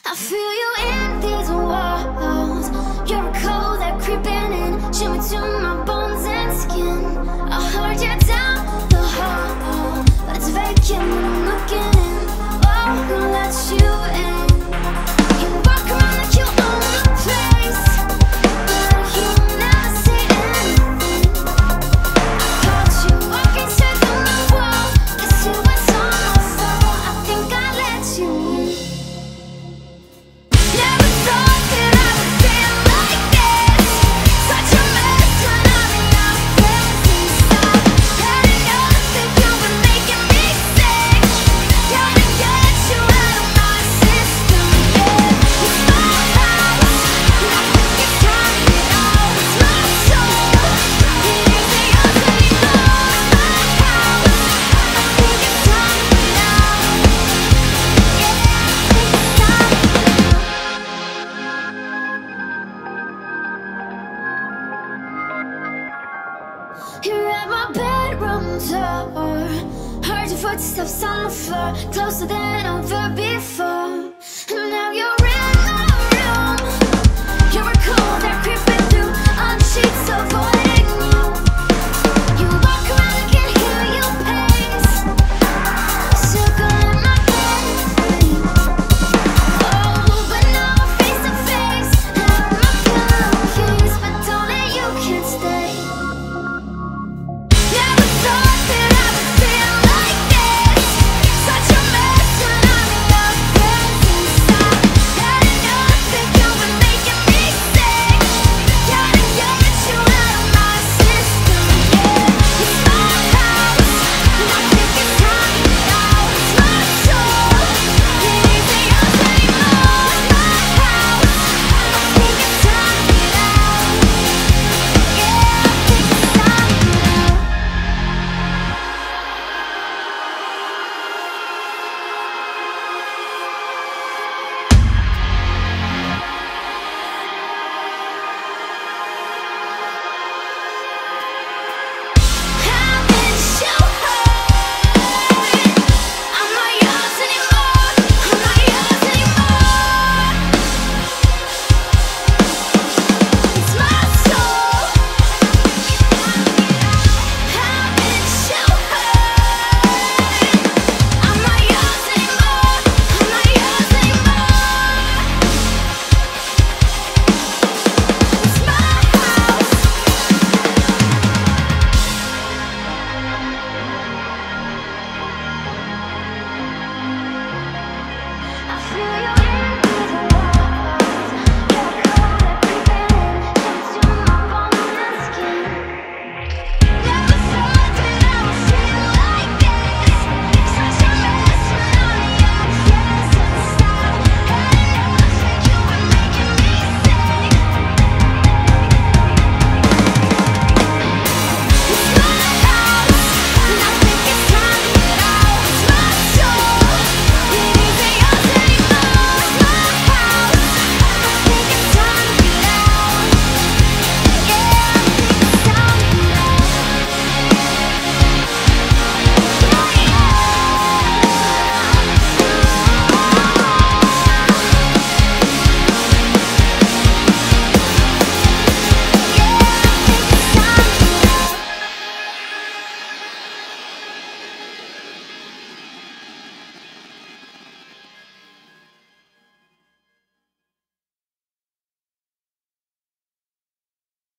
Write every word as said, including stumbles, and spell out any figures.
I feel you in these walls. You're a cold that creeping in, shimmy to my bones and skin. I heard you down the hall, but it's vacant when I'm looking in. Oh, who let you in? You walk around like you own the place, but you never say anything. I caught you walking straight through my wall. Guess you went on my soul. I think I let you in. Never thought that I would feel like this. Such a mess when I'm in your presence. I've had enough that you've been making me sick. Gotta get you out of my system, yeah. It's my house, and I think it's time to get out. It's my soul, it isn't yours anymore. It's my house, I think it's time to get out. Yeah, I think it's time to get out. You're at my bedroom door. Heard your footsteps on the floor, closer than ever before.